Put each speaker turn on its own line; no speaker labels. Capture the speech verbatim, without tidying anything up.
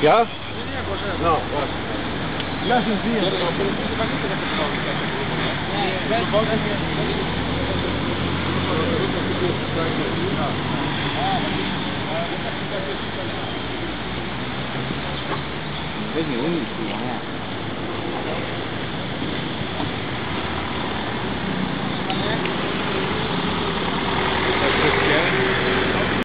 Ja?
Nie, nie, może...
No, właśnie. Ja się zbiję.
Với nhiều người